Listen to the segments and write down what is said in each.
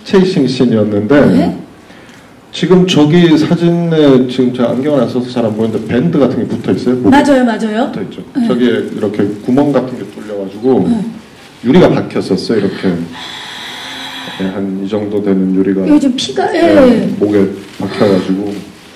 체이싱 씬이었는데 네? 지금 저기 사진에 지금 제가 안경을 안 써서 잘 안 보이는데 밴드 같은 게 붙어 있어요? 맞아요, 맞아요. 붙어 있죠. 네. 저기에 이렇게 구멍 같은 게 뚫려가지고 유리가 박혔었어요. 이렇게 한 이 정도 되는 유리가 요즘 피가 목에 박혀가지고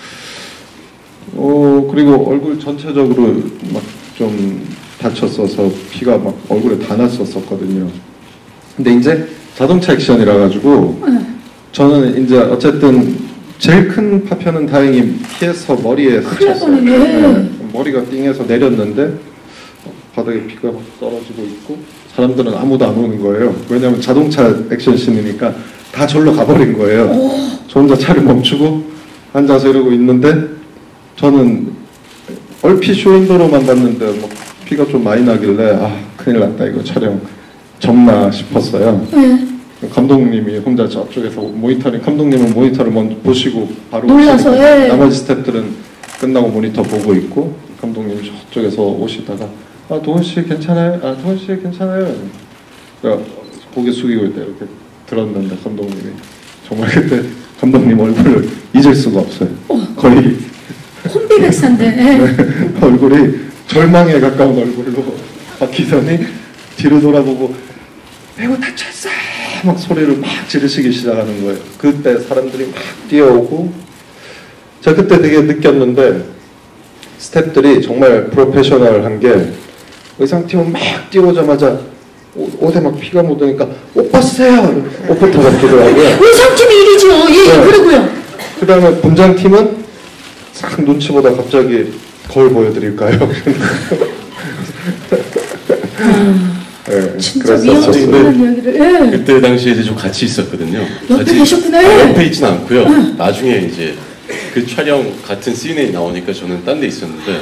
그리고 얼굴 전체적으로 막 좀 다쳤어서 피가 막 얼굴에 다 났었거든요. 근데 이제 자동차 액션이라 가지고 저는 이제 어쨌든 제일 큰 파편은 다행히 피해서 머리에 스쳤어요. 네, 머리가 띵해서 내렸는데 바닥에 피가 막 떨어지고 있고 사람들은 아무도 안 오는 거예요. 왜냐하면 자동차 액션씬이니까 다 절로 가버린 거예요. 저 혼자 차를 멈추고 앉아서 이러고 있는데 저는 얼핏 쇼윈도로만 봤는데 뭐 피가 좀 많이 나길래 아 큰일 났다 이거 촬영 접나 싶었어요. 감독님이 혼자 저쪽에서 모니터링, 감독님은 모니터를 먼저 보시고 바로 놀라서 나머지 스태프들은 끝나고 모니터 보고 있고 감독님 저쪽에서 오시다가 아 도훈 씨 괜찮아요? 아 도훈 씨 괜찮아요? 고개 숙이고 있다 이렇게 들었는데 감독님이 정말 그때 감독님 얼굴을 잊을 수가 없어요. 거의 혼비백산데 네, 얼굴이 절망에 가까운 얼굴로 박희선이 뒤로 돌아보고 배우 다쳤어 막 소리를 막 지르시기 시작하는 거예요. 그때 사람들이 막 뛰어오고 제가 그때 되게 느꼈는데 스태프들이 정말 프로페셔널한 게 의상팀은 막 뛰어오자마자 옷에 막 피가 묻으니까 옷 벗으세요! 옷부터 벗기더라고요. 의상팀이 일이죠. 예, 그러고요. 그 다음에 분장팀은 싹 눈치 보다 갑자기 거울 보여드릴까요? 네, 진짜 위험한 이야기를. 그때 당시에 이제 좀 같이 있었거든요. 옆에 계셨구나. 옆에 있지는 않고요. 나중에 이제 그 촬영 같은 씬에 나오니까 저는 딴 데 있었는데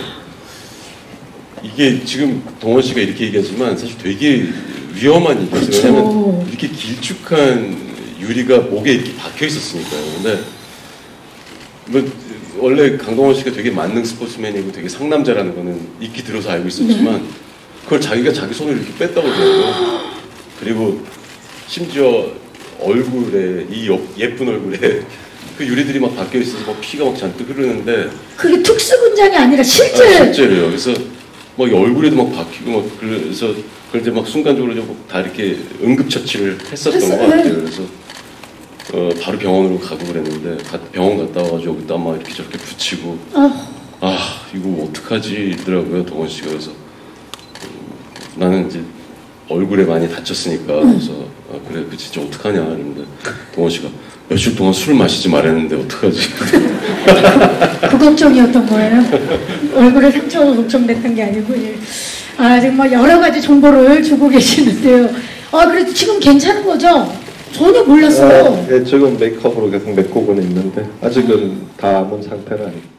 이게 지금 동원 씨가 이렇게 얘기하지만 사실 되게 위험한 일이었어요. 왜냐면 이렇게 길쭉한 유리가 목에 이렇게 박혀 있었으니까요. 근데 뭐 원래 강동원 씨가 되게 만능 스포츠맨이고 되게 상남자라는 거는 익히 들어서 알고 있었지만 그걸 자기가 자기 손을 이렇게 뺐다고 그러더라고요. 그리고 심지어 얼굴에 예쁜 얼굴에 그 유리들이 막 박혀 있어서 막 피가 막 잔뜩 흐르는데 그게 특수 분장이 아니라 실제로요. 그래서 막 얼굴에도 막 박히고 막 그래서 그럴 때 막 순간적으로 다 이렇게 응급처치를 했었던 것 같아요. 그래서 바로 병원으로 가고 그랬는데 병원 갔다 와가지고 여기다 막 이렇게 저렇게 붙이고 이거 어떡하지 이러더라고요. 동원 씨가. 그래서 나는 이제 얼굴에 많이 다쳤으니까 그래서 그래 그 진짜 어떡하냐 그랬는데 동원 씨가 며칠 동안 술 마시지 말했는데 어떡하지? 그 걱정이었던 거예요. 얼굴에 상처가 걱정됐던 게 아니고 정말 여러 가지 정보를 주고 계시는데요. 그래도 지금 괜찮은 거죠? 전혀 몰랐어요. 예, 지금 메이크업으로 계속 메꾸고는 있는데 아직은 다 아문 상태는 아니고.